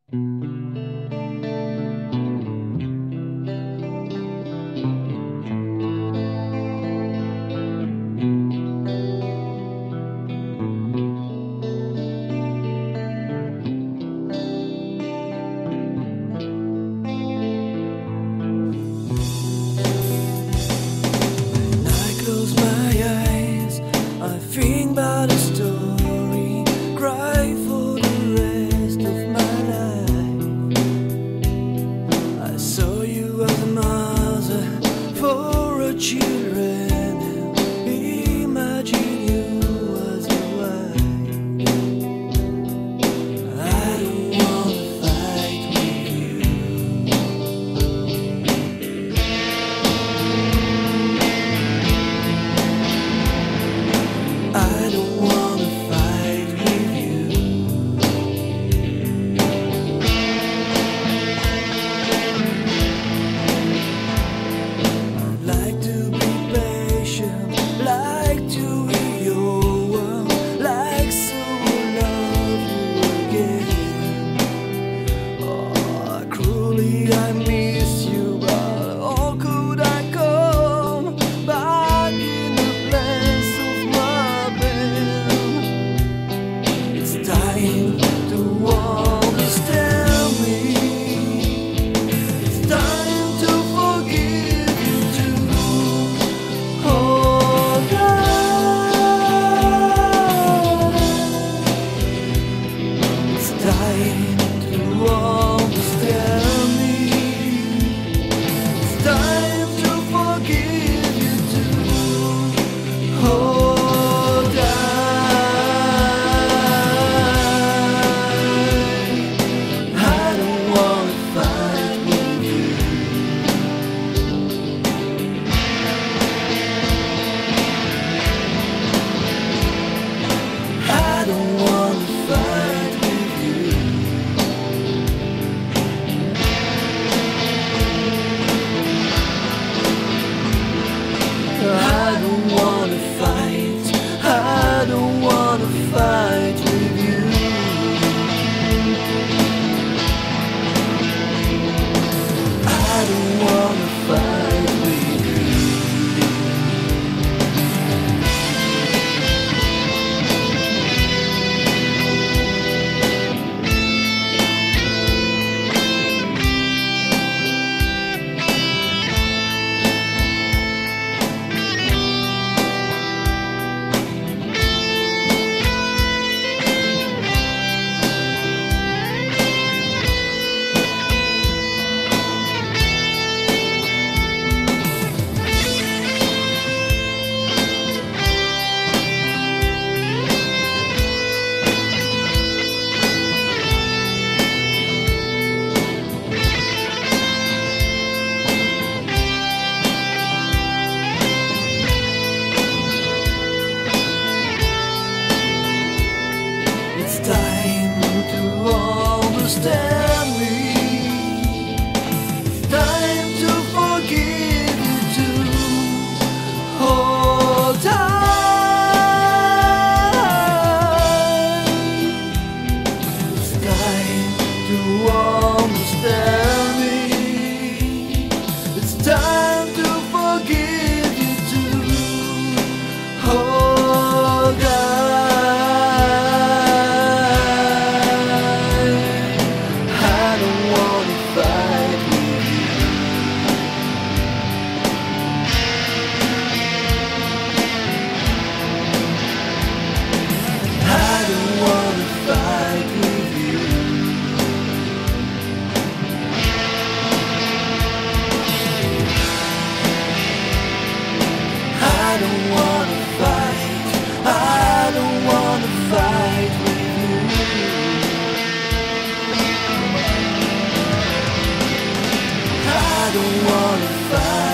Think about a story, cry for the rest of my life. I saw you as a mother for a children, and imagine you as a wife. I don't wanna fight with you. I don't wanna fight with you. I'd like to be patient, like to hear your word, like so love you again. Oh, cruelly I miss you, but how could I come back in the place of my bed? It's time to understand me. It's time to forgive you too. Oh God, it's time to understand me. It's time to forgive you too. Oh God, I don't wanna fight with you. I don't wanna fight with you. I don't wanna fight. I don't wanna fight with you. I don't wanna fight with you. It's time to understand me. It's time to forgive you too. Oh, time. It's time to understand me. It's time to forgive you too. Oh God, I don't wanna fight with you. I don't wanna fight with you. I don't wanna fight. I don't wanna fight with you. I don't wanna fight.